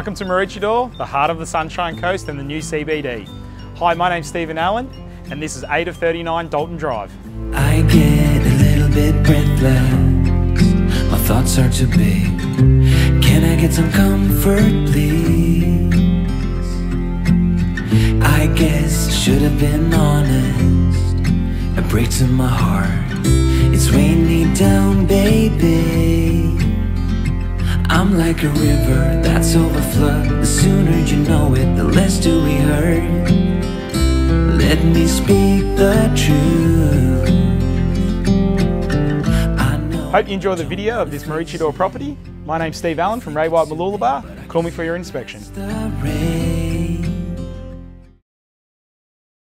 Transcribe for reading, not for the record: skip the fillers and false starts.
Welcome to Maroochydore, the heart of the Sunshine Coast and the new CBD. Hi, my name's Stephen Allen, and this is 8 of 39 Dalton Drive. I get a little bit breathless, my thoughts are too big. Can I get some comfort, please? I guess I should have been honest. It breaks in my heart. It's weighing me down, baby. I'm like a river that's overflowed. The sooner you know it, the less do we hurt. Let me speak the truth. Hope you enjoy the video of this Maroochydore property. My name's Steve Allen from Ray White Mooloolaba. Call me for your inspection.